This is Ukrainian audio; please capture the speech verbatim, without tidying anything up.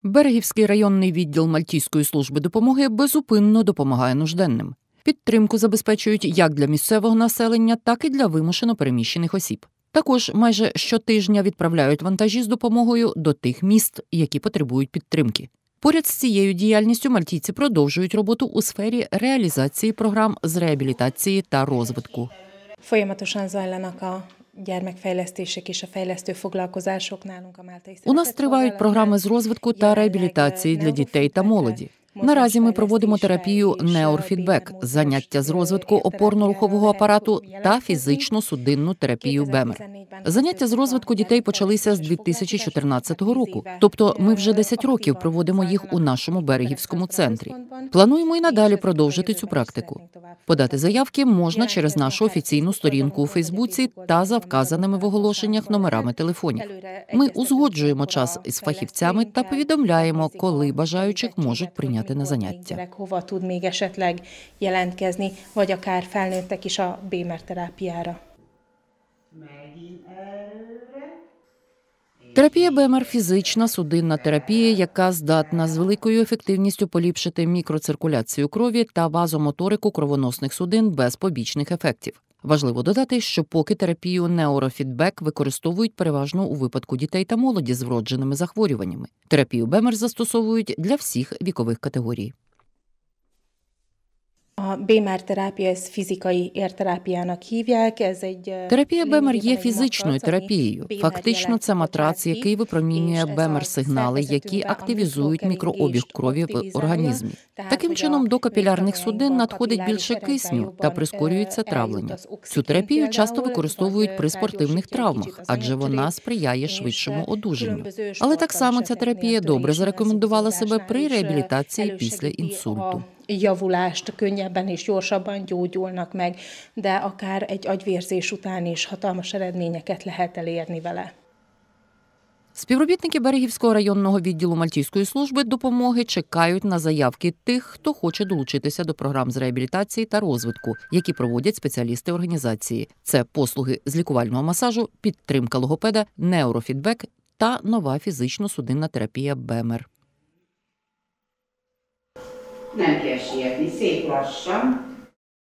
Берегівський районний відділ Мальтійської служби допомоги безупинно допомагає нужденним. Підтримку забезпечують як для місцевого населення, так і для вимушено переміщених осіб. Також майже щотижня відправляють вантажі з допомогою до тих міст, які потребують підтримки. Поряд з цією діяльністю мальтійці продовжують роботу у сфері реалізації програм з реабілітації та розвитку. Folyamatosan zajlanak a gyermekfejlesztések és a fejlesztő foglalkozások nálunk a Máltai У нас тривають програми з розвитку та реабілітації для дітей та молоді. Наразі ми проводимо терапію «Неурфідбек», заняття з розвитку опорно-рухового апарату та фізично-судинну терапію «Бемер». Заняття з розвитку дітей почалися з дві тисячі чотирнадцятого року, тобто ми вже десять років проводимо їх у нашому Берегівському центрі. Плануємо і надалі продовжити цю практику. Подати заявки можна через нашу офіційну сторінку у Фейсбуці та за вказаними в оголошеннях номерами телефонів. Ми узгоджуємо час із фахівцями та повідомляємо, коли бажаючих можуть прийняти на заняття. Терапія «Бемер» – фізична судинна терапія, яка здатна з великою ефективністю поліпшити мікроциркуляцію крові та вазомоторику кровоносних судин без побічних ефектів. Важливо додати, що поки терапію «Неурфідбек» використовують переважно у випадку дітей та молоді з вродженими захворюваннями. Терапію «Бемер» застосовують для всіх вікових категорій. Терапія «Бемер» є фізичною терапією. Фактично, це матрац, який випромінює «Бемер»-сигнали, які активізують мікрообіг крові в організмі. Таким чином, до капілярних судин надходить більше кисню та прискорюється травлення. Цю терапію часто використовують при спортивних травмах, адже вона сприяє швидшому одужанню. Але так само ця терапія добре зарекомендувала себе при реабілітації після інсульту. Javulást könnyebben és gyorsabban gyógyulnak meg, de akár egy agyvérzés után is hatalmas eredményeket lehet elérni vele. Співробітники Берегівського районного відділу Мальтійської служби допомоги чекають на заявки тих, хто хоче долучитися до програм з реабілітації та розвитку, які проводять спеціалісти організації. Це послуги з лікувального масажу, підтримка логопеда, неурфідбек та нова фізично-судинна терапія «Бемер». Nem kell sietni, szép lassan.